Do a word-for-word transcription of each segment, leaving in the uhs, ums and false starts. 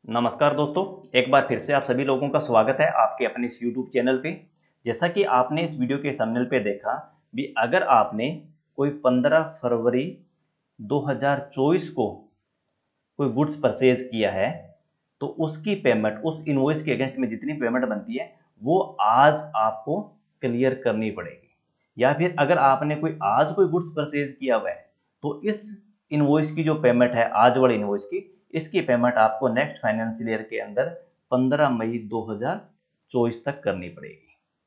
नमस्कार दोस्तों, एक बार फिर से आप सभी लोगों का स्वागत है आपके अपने इस यूट्यूब चैनल पे। जैसा कि आपने इस वीडियो के थंबनेल पे देखा भी, अगर आपने कोई पंद्रह फरवरी दो हज़ार चौबीस को कोई गुड्स परचेज किया है तो उसकी पेमेंट, उस इनवॉइस के अगेंस्ट में जितनी पेमेंट बनती है वो आज आपको क्लियर करनी पड़ेगी। या फिर अगर आपने कोई आज कोई गुड्स परचेज किया हुआ है तो इस इनवॉइस की जो पेमेंट है, आज वाली इनवॉइस की, इसकी पेमेंट आपको नेक्स्ट फाइनेंशियल ईयर के अंदर पंद्रह मई दो हज़ार चौबीस तक करनी पड़ेगी।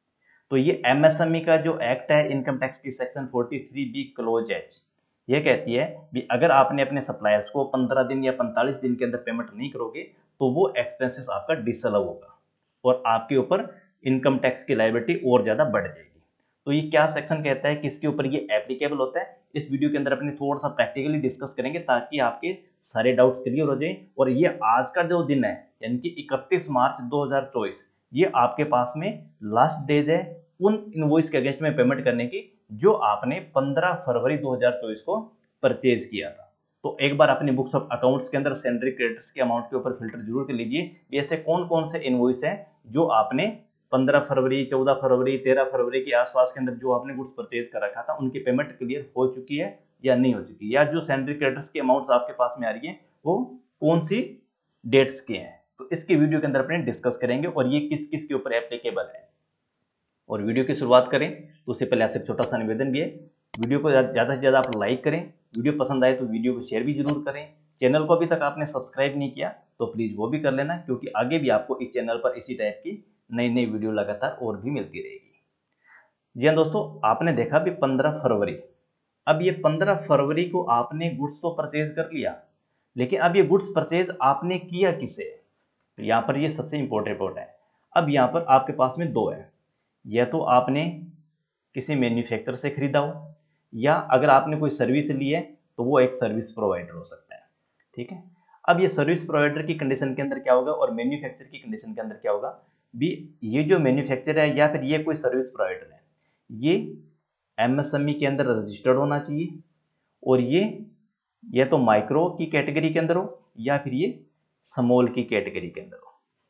तो ये एमएसएमई का जो एक्ट है, इनकम टैक्स की सेक्शन तैंतालीस बी क्लोज एच, ये कहती है कि अगर आपने अपने सप्लायर्स को पंद्रह दिन या पैंतालीस दिन के अंदर पेमेंट नहीं करोगे तो वो एक्सपेंसेस आपका डिसअलाउ होगा और आपके ऊपर इनकम टैक्स की लायबिलिटी और ज़्यादा बढ़ जाएगी। तो ये क्या सेक्शन कहता है, किसके ऊपर ये एप्लीकेबल होता है, इस वीडियो के अंदर अपने थोड़ा सा प्रैक्टिकली डिस्कस करेंगे ताकि आपके सारे डाउट्स क्लियर हो जाए। और ये आज का जो दिन है यानी कि इकतीस मार्च दो हज़ार चौबीस, ये आपके पास में लास्ट डेज है उन इनवॉइस के अगेंस्ट में पेमेंट करने की जो आपने पंद्रह फरवरी दो हज़ार चौबीस को परचेज किया था। तो एक बार अपनी बुक्स ऑफ अकाउंट्स के अंदर सैलरी क्रेडिटर्स के अमाउंट के ऊपर फिल्टर जरूर कर लीजिए। ऐसे कौन कौन से इनवॉइस हैं जो आपने पंद्रह फरवरी, चौदह फरवरी, तेरह फरवरी के आसपास के अंदर जो आपने गुड्स परचेज कर रखा था उनकी पेमेंट क्लियर हो चुकी है या नहीं हो चुकी, या जो सैलरी क्रेडिटर्स की अमाउंट्स आपके पास में आ रही है वो कौन सी डेट्स के हैं। तो इसके वीडियो के अंदर अपने डिस्कस करेंगे और ये किस किस के ऊपर एप्लीकेबल है। और वीडियो की शुरुआत करें तो उससे पहले आपसे छोटा सा निवेदन भी है, वीडियो को ज़्यादा से ज़्यादा आप लाइक करें, वीडियो पसंद आए तो वीडियो को शेयर भी जरूर करें। चैनल को अभी तक आपने सब्सक्राइब नहीं किया तो प्लीज़ वो भी कर लेना, क्योंकि आगे भी आपको इस चैनल पर इसी टाइप की नई नई वीडियो लगातार और भी मिलती रहेगी। जी हाँ दोस्तों, आपने देखा भी पंद्रह फरवरी, अब ये पंद्रह फरवरी को आपने गुड्स तो परचेज कर लिया, लेकिन अब ये गुड्स परचेज आपने किया किसे, तो यहाँ पर ये सबसे इंपॉर्टेंट पॉइंट है। अब यहाँ पर आपके पास में दो है, या तो आपने किसी मैन्युफैक्चर से खरीदा हो, या अगर आपने कोई सर्विस ली है तो वो एक सर्विस प्रोवाइडर हो सकता है। ठीक है, अब ये सर्विस प्रोवाइडर की कंडीशन के अंदर क्या होगा और मैन्युफैक्चर की कंडीशन के अंदर क्या होगा भी, ये जो मैन्युफैक्चर है या फिर ये कोई सर्विस प्रोवाइडर है, ये एमएसएमई के अंदर रजिस्टर्ड होना चाहिए और ये या तो माइक्रो की कैटेगरी के अंदर हो या फिर ये स्मॉल की कैटेगरी के अंदर हो।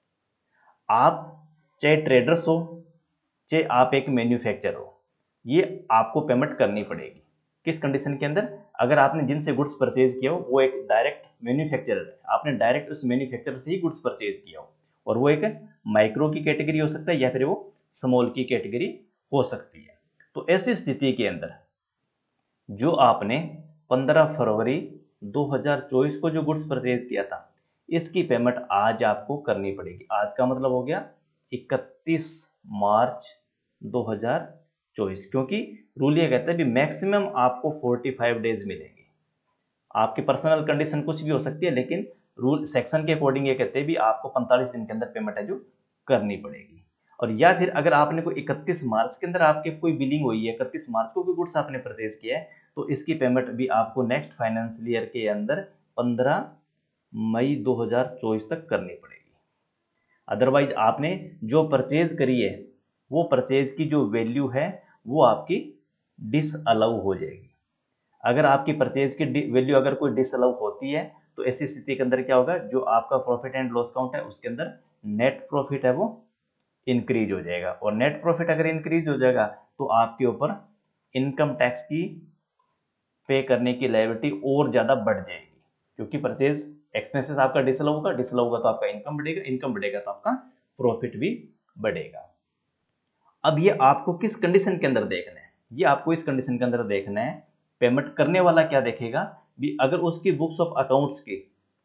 आप चाहे ट्रेडर्स हो चाहे आप एक मैन्युफैक्चर हो, ये आपको पेमेंट करनी पड़ेगी। किस कंडीशन के अंदर, अगर आपने जिनसे गुड्स परचेज किया हो वो एक डायरेक्ट मैन्युफैक्चरर है, आपने डायरेक्ट उस मैन्युफैक्चरर से ही गुड्स परचेज किया हो और वो एक माइक्रो की कैटेगरी हो सकता है या फिर वो स्मॉल की कैटेगरी हो सकती है। तो ऐसी स्थिति के अंदर जो आपने पंद्रह फरवरी दो हज़ार चौबीस को जो गुड्स परचेज किया था इसकी पेमेंट आज आपको करनी पड़ेगी। आज का मतलब हो गया इकतीस मार्च दो हज़ार चौबीस, क्योंकि रूल ये कहता है भी मैक्सिमम आपको पैंतालीस डेज मिलेंगे। आपकी पर्सनल कंडीशन कुछ भी हो सकती है, लेकिन रूल सेक्शन के अकॉर्डिंग ये कहते हैं भी आपको पैंतालीस दिन के अंदर पेमेंट है जो करनी पड़ेगी। और या फिर अगर आपने कोई इकतीस मार्च के अंदर आपके कोई बिलिंग हुई है, इकतीस मार्च को कोई गुड्स आपने परचेज किया है, तो इसकी पेमेंट भी आपको नेक्स्ट फाइनेंशियल ईयर के अंदर पंद्रह मई दो हज़ार चौबीस तक करनी पड़ेगी। अदरवाइज आपने जो परचेज करी है वो परचेज की जो वैल्यू है वो आपकी डिसअलाउ हो जाएगी। अगर आपकी परचेज की वैल्यू अगर कोई डिसअलाउ होती है तो ऐसी स्थिति के अंदर क्या होगा, जो आपका प्रॉफिट एंड लॉस काउंट है उसके अंदर नेट प्रॉफिट है वो इंक्रीज हो जाएगा। और नेट प्रॉफिट अगर इंक्रीज हो जाएगा तो आपके ऊपर इनकम टैक्स की पे करने की लायबिलिटी और ज़्यादा बढ़ जाएगी, क्योंकि परचेज एक्सपेंसेस आपका डिसअलाउ होगा, डिसअलाउ होगा तो आपका इनकम बढ़ेगा, इनकम बढ़ेगा तो आपका प्रॉफिट भी बढ़ेगा। अब ये आपको किस कंडीशन के अंदर देखना है, ये आपको इस कंडीशन के अंदर देखना है, पेमेंट करने वाला क्या देखेगा भी, अगर उसकी बुक्स ऑफ अकाउंट्स की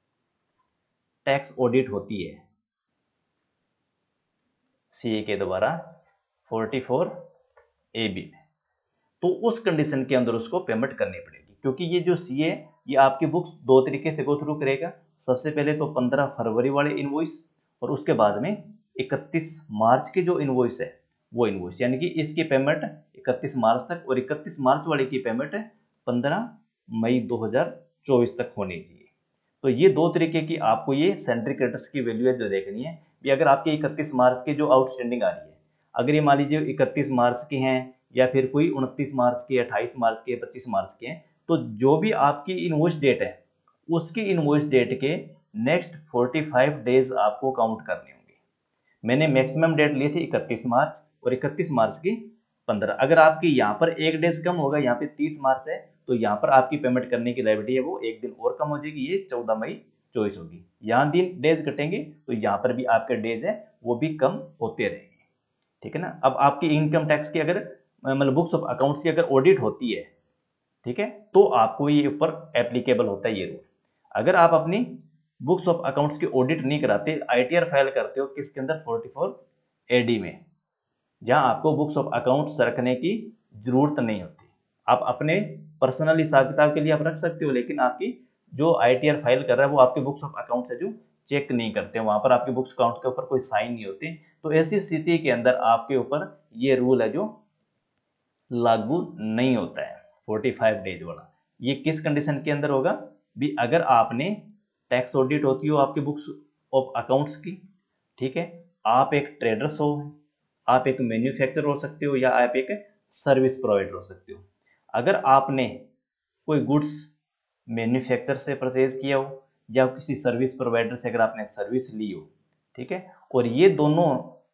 टैक्स ऑडिट होती है सीए के द्वारा चौवालीस ए बी में, तो उस कंडीशन के अंदर उसको पेमेंट करनी पड़ेगी। क्योंकि ये जो सीए ये आपकी बुक्स दो तरीके से गो थ्रू करेगा। सबसे पहले तो पंद्रह फरवरी वाले इनवॉइस और उसके बाद में इकतीस मार्च की जो इनवॉइस है वो इनवॉइस, यानी कि इसकी पेमेंट इकतीस मार्च तक और इकतीस मार्च वाले की पेमेंट पंद्रह मई दो हज़ार चौबीस तक होनी चाहिए। तो ये दो तरीके की आपको ये सैलरी क्रेडिटर्स की वैल्यू है जो देखनी है भी। अगर आपके इकतीस मार्च की जो आउटस्टैंडिंग आ रही है, अगर ये मान लीजिए इकतीस मार्च की हैं या फिर कोई उनतीस मार्च की, अट्ठाईस मार्च की, पच्चीस मार्च की हैं, तो जो भी आपकी इनवॉइस डेट है उसकी इनवॉइस डेट के नेक्स्ट फोर्टी फाइव डेज आपको काउंट करने होंगे। मैंने मैक्सिमम डेट ली थी इकतीस मार्च और इकतीस मार्च की पंद्रह। अगर आपकी यहाँ पर एक डेज कम होगा, यहाँ पे तीस मार्च है, तो यहाँ पर आपकी पेमेंट करने की लायबिलिटी है वो एक दिन और कम हो जाएगी, ये चौदह मई चौबीस होगी। यहाँ दिन डेज घटेंगे तो यहाँ पर भी आपके डेज है वो भी कम होते रहेंगे, ठीक है ना। अब आपकी इनकम टैक्स की अगर मतलब बुक्स ऑफ अकाउंट्स की अगर ऑडिट होती है, ठीक है, तो आपको ये ऊपर एप्लीकेबल होता है ये रूल। अगर आप अपनी बुक्स ऑफ अकाउंट्स की ऑडिट नहीं कराते, आईटीआर फाइल करते हो किसके अंदर, फोर्टी फोर ए डी में, जहां आपको बुक्स ऑफ अकाउंट्स रखने की जरूरत नहीं होती। आप अपने पर्सनल हिसाब किताब के लिए आप रख सकते हो, लेकिन आपकी जो आईटीआर फाइल कर रहा है वो आपके बुक्स ऑफ अकाउंट्स है जो चेक नहीं करते, वहां पर आपके बुक्स अकाउंट के ऊपर कोई साइन नहीं होते। तो ऐसी स्थिति के अंदर आपके ऊपर ये रूल है जो लागू नहीं होता है फोर्टी फाइव डेज वाला। ये किस कंडीशन के अंदर होगा भी, अगर आपने टैक्स ऑडिट होती हो आपके बुक्स ऑफ अकाउंट्स की, ठीक है, आप एक ट्रेडर्स हो, आप एक मैन्युफैक्चरर हो सकते हो, या आप एक सर्विस प्रोवाइडर हो सकते हो। अगर आपने कोई गुड्स मैन्युफैक्चर से परचेज किया हो या किसी सर्विस प्रोवाइडर से अगर आपने सर्विस ली हो, ठीक है, और ये दोनों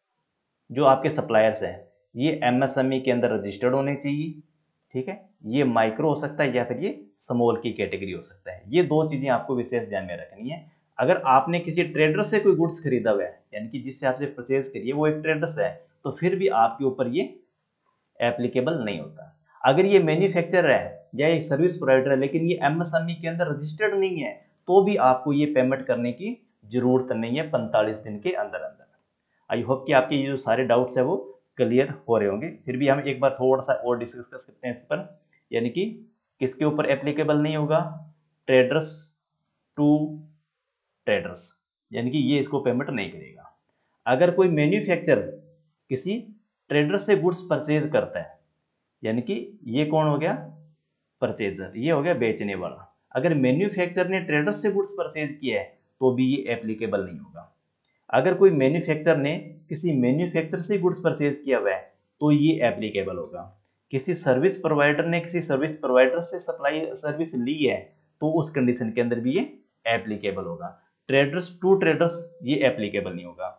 जो आपके सप्लायर्स हैं ये एमएसएमई के अंदर रजिस्टर्ड होने चाहिए, ठीक है, ये माइक्रो हो सकता है या फिर ये स्मॉल की कैटेगरी हो सकता है। ये दो चीजें आपको विशेष ध्यान में रखनी है। अगर आपने किसी ट्रेडर से कोई गुड्स खरीदा हुआ है, यानी कि जिससे आपसे परचेज करिए वो एक ट्रेडर्स है, तो फिर भी आपके ऊपर ये एप्लीकेबल नहीं होता। अगर ये मैन्युफैक्चरर है या एक सर्विस प्रोवाइडर है लेकिन ये एमएसएमई के अंदर रजिस्टर्ड नहीं है, तो भी आपको ये पेमेंट करने की जरूरत नहीं है पैंतालीस दिन के अंदर अंदर। आई होप कि आपके ये जो सारे डाउट्स है वो क्लियर हो रहे होंगे। फिर भी हम एक बार थोड़ा सा और डिस्कस कर सकते हैं इस पर, यानी कि किसके ऊपर एप्लीकेबल नहीं होगा, ट्रेडर्स टू ट्रेडर्स, यानी कि ये इसको पेमेंट नहीं करेगा। अगर कोई मैन्युफैक्चरर किसी ट्रेडर से गुड्स परचेज करता है, यानी कि ये कौन हो गया, परचेजर, ये हो गया बेचने वाला। अगर मैन्युफैक्चरर ने ट्रेडर से गुड्स परचेज किया है तो भी ये एप्लीकेबल नहीं होगा। अगर कोई मैन्युफैक्चरर ने किसी मैन्युफैक्चरर से गुड्स परचेज किया हुआ है तो ये एप्लीकेबल होगा। किसी सर्विस प्रोवाइडर ने किसी सर्विस प्रोवाइडर से सप्लाई सर्विस ली है तो उस कंडीशन के अंदर भी ये एप्लीकेबल होगा। ट्रेडर्स टू ट्रेडर्स ये एप्लीकेबल नहीं होगा।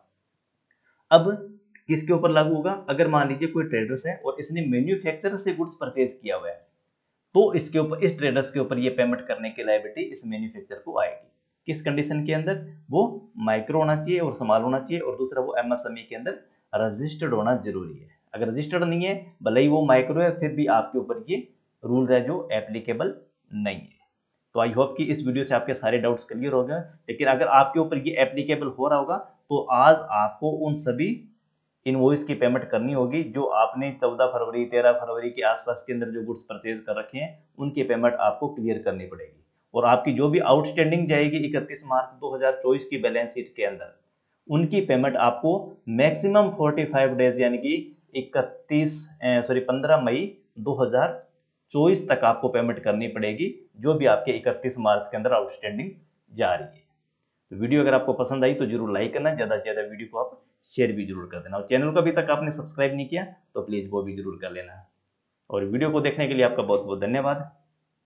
अब किसके ऊपर लागू होगा, अगर मान लीजिए कोई ट्रेडर्स है और इसने मैन्युफैक्चरर से गुड्स परचेज किया हुआ है, तो इसके ऊपर, इस ट्रेडर्स के ऊपर ये पेमेंट करने की लायबिलिटी इस मैन्युफैक्चरर को आएगी। किस कंडीशन के अंदर, वो माइक्रो होना चाहिए और स्मॉल होना चाहिए, और दूसरा वो एमएसएमई के अंदर रजिस्टर्ड होना जरूरी है। अगर रजिस्टर्ड नहीं है, भले ही वो माइक्रो है, फिर भी आपके ऊपर ये रूल है जो एप्लीकेबल नहीं है। तो आई होप कि इस वीडियो से आपके सारे डाउट्स क्लियर हो गए। लेकिन अगर आपके ऊपर ये एप्लीकेबल हो रहा होगा तो आज आपको उन सभी इनवॉइस की पेमेंट करनी होगी जो आपने चौदह फरवरी तेरह फरवरी के आसपास के अंदर जो गुड्स परचेज कर रखे हैं, उनकी पेमेंट आपको क्लियर करनी पड़ेगी। और आपकी जो भी आउटस्टैंडिंग जाएगी इकतीस मार्च दो हज़ार चौबीस की बैलेंस शीट के अंदर, उनकी पेमेंट आपको मैक्सिमम पैंतालीस डेज यानी कि इकतीस सॉरी पंद्रह मई दो हज़ार चौबीस तक आपको पेमेंट करनी पड़ेगी, जो भी आपके इकतीस मार्च के अंदर आउटस्टैंडिंग जा रही है। तो वीडियो अगर आपको पसंद आई तो जरूर लाइक करना, ज़्यादा से ज़्यादा वीडियो को आप शेयर भी जरूर कर देना, और चैनल को अभी तक आपने सब्सक्राइब नहीं किया तो प्लीज़ वो भी जरूर कर लेना। और वीडियो को देखने के लिए आपका बहुत बहुत धन्यवाद।